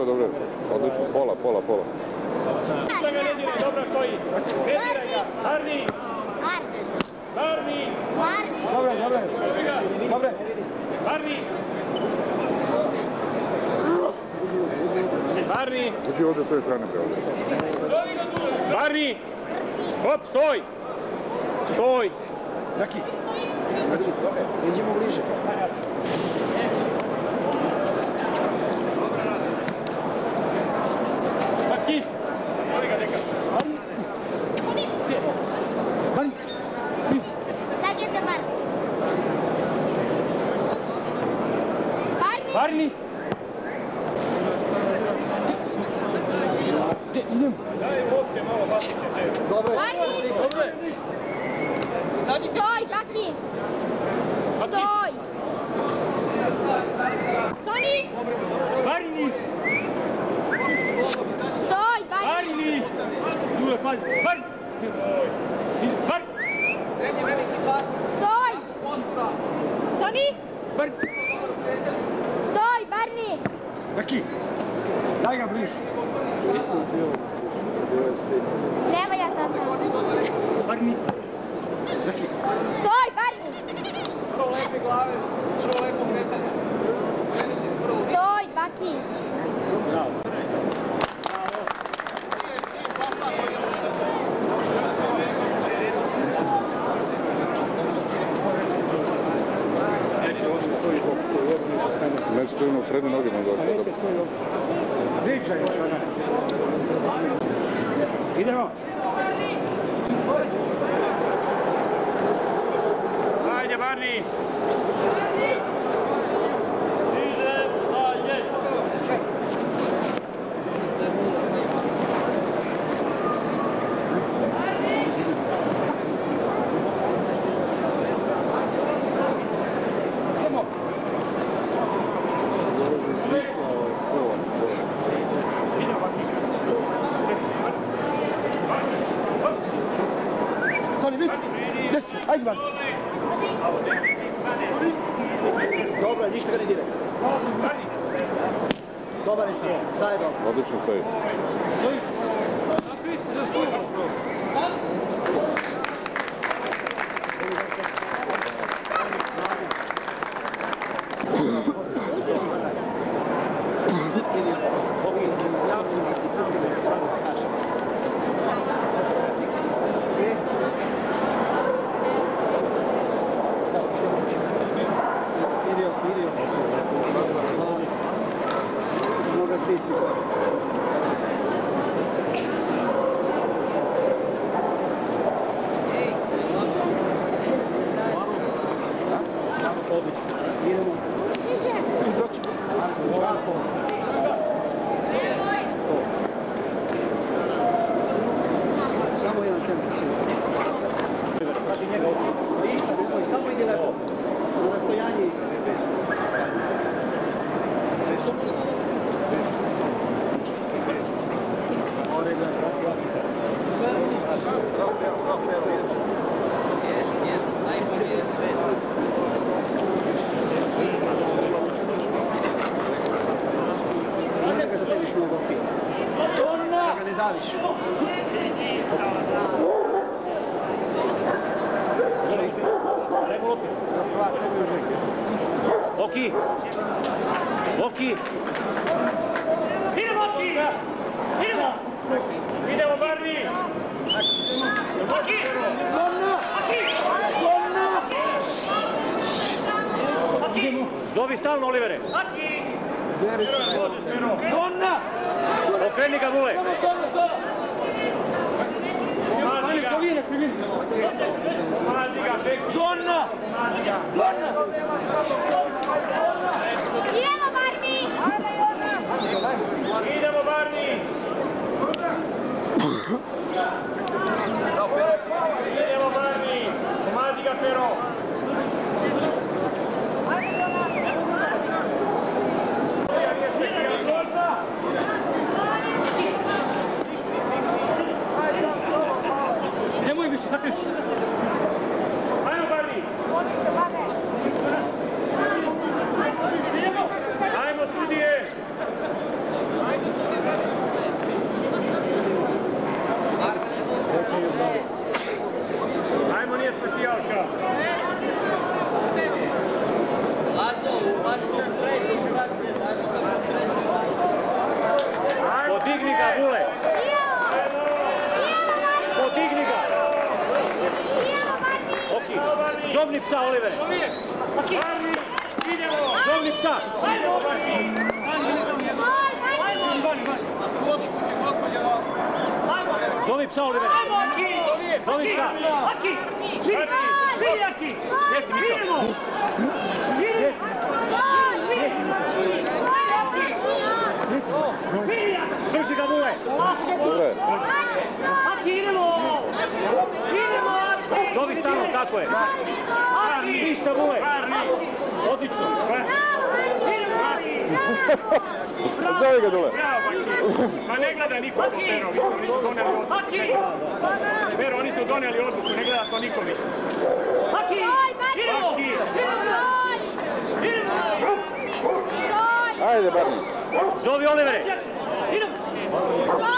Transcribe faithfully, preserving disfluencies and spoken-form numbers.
dobro. Odlično, pola, pola, pola. Šta ga ne dira, dobro stoji. Ne dira ga. Barni! Barni! Dobre, dobre. Dobre. Barni! Barni! Uđi ovdje s ove strane, bravo. Barni! Hop, stoj! Stoj! Daki. Znači, idemo bliže. Daki! Moli ga neka. Barni. Lagete Barni. Barni. Barni! Idem. Daj lopte malo, bacite te. Dobre. Barni. Dobre. Stoj, Baki. Stoj. Toni. Barni! Stoj, Baki. Barni! Dule, pazi. Barni! Barni! Srednji veliki pas. Stoj. Toni. Barni! Stoj, Barni. Daki. Daj ga bliže. Nema ja tata. Barni! Daki. Stoj, Barni. Prvo lepe glave, prvo lepo kretanje. Stoj, Baki. Neće stojimo prednje noge nam došli. Pričaj, čovjek. Idemo. Ajde, Barni! Idem, ajde! Sani, vidi. Desi, ajde Barni. Dobro, ništa ga ne dire. Dobar je sve, sad je dobro. Odlično stoji. Samo jedan tempo. Ništa, samo ide lepo. Na rastojanje. Oki! Oki! Idemo, Oki! Idemo! Idemo, Barni! Oki! Zona! Oki! Zona! Oki! Zovi stalno, Olivere! Oki! Zona! Okreni ga, Vule! Pomazi ga! Pomazi ga! Zona! Zona! Idemo, Barni. Idemo, Barni! Idemo, Barni! Pomazi ga, Pero! Nemoj više, sakriš. Ajmo, Barni! Ajmo, studije! Zovni psa, Oliver! Barni, idemo! Zovni psa! Ajmo, Barni! Ajmo, Barni! Zovi psa, Oliver! Ajmo, Aki! Zovi psa! Aki! Vidi, Aki! Jesi mi to? Vidi! Drži ga, Vule! Dobre. Aki, idemo! Idemo, Aki! Zovi stalno, tako je! Aki! Ništa, Vule! Odlično! Idemo, Aki! Zove ga dole. Ma ne gleda niko po Perovi, oni su doneli odluku. Pero, oni su doneli odluku, ne gleda to niko ništa. Haki! Idemo! Idemo! Ajde, Barni. Zovi Olivere! Idemo!